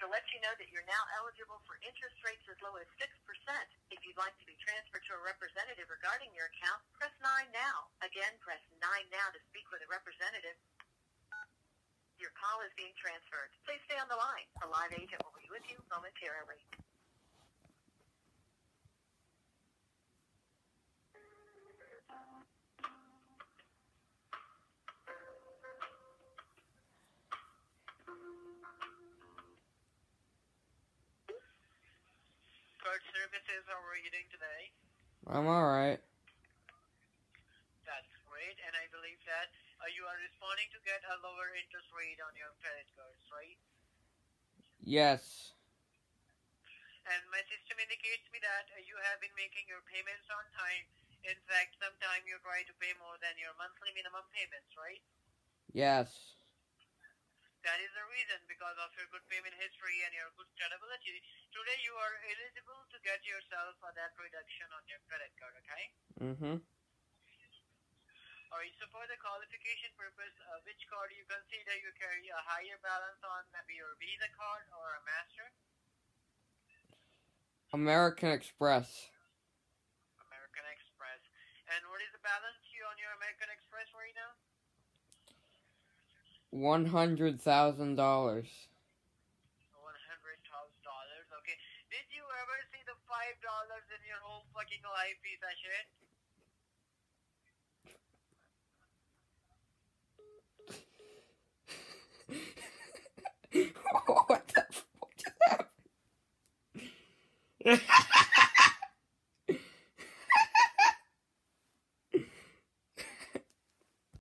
to let you know that you're now eligible for interest rates as low as 6%. If you'd like to be transferred to a representative regarding your account, press 9 now. Again, press 9 now to speak with a representative. Your call is being transferred. Please stay on the line. A live agent will be with you momentarily. Card services, how are you doing today? I'm alright. That's great, and I believe that you are responding to get a lower interest rate on your credit cards, right? Yes. And my system indicates me that you have been making your payments on time. In fact, sometime you try to pay more than your monthly minimum payments, right? Yes. That is the reason, because of your good payment history and your good credibility. Today you are eligible to get yourself a debt reduction on your credit card, okay? Mm-hmm. Alright, so for the qualification purpose, which card you consider you carry a higher balance on, maybe your Visa card or a Master? American Express. American Express. And what is the balance due on your American Express right now? $100,000. $100,000, okay. Did you ever see the $5 in your whole fucking life piece of shit?